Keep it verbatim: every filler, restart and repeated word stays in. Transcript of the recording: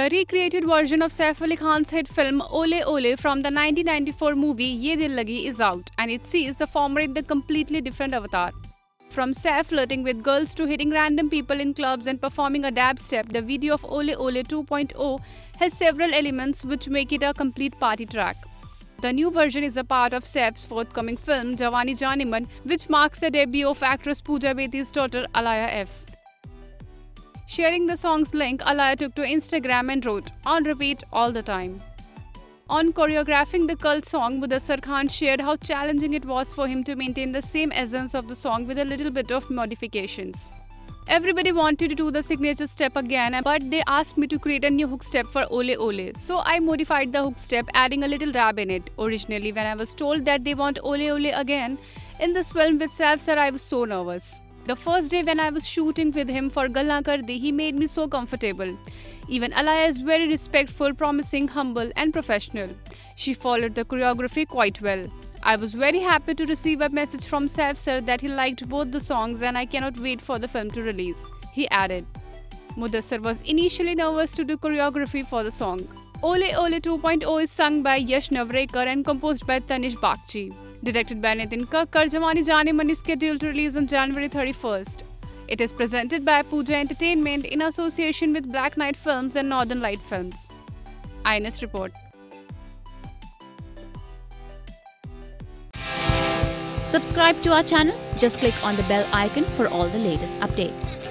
The recreated version of Saif Ali Khan's hit film Ole Ole from the nineteen ninety-four movie Yeh Dillagi is out, and it sees the former in the completely different avatar. From Saif flirting with girls to hitting random people in clubs and performing a dab step, the video of Ole Ole two point oh has several elements which make it a complete party track. The new version is a part of Saif's forthcoming film Jawaani Jaaneman, which marks the debut of actress Pooja Bedi's daughter Alaya F. Sharing the song's link, Alaya took to Instagram and wrote, "On repeat all the time." On choreographing the cult song, Saif Ali Khan shared how challenging it was for him to maintain the same essence of the song with a little bit of modifications. Everybody wanted to do the signature step again, but they asked me to create a new hook step for Ole Ole. So I modified the hook step, adding a little dab in it. Originally, when I was told that they want Ole Ole again in this film with Saif sir, I was so nervous. The first day when I was shooting with him for Gallan Kar De, he made me so comfortable. Even Alaya is very respectful, promising, humble and professional. She followed the choreography quite well. I was very happy to receive a message from Saif sir that he liked both the songs and I cannot wait for the film to release, he added. Mudassar was initially nervous to do choreography for the song. Ole Ole two point oh is sung by Yash Navrekar and composed by Tanish Bagchi. Directed by Nitin Kakkar, Jawaani Jaaneman is scheduled to release on January thirty-first. It is presented by Pooja Entertainment in association with Black Knight Films and Northern Light Films. I N S Report. Subscribe to our channel. Just click on the bell icon for all the latest updates.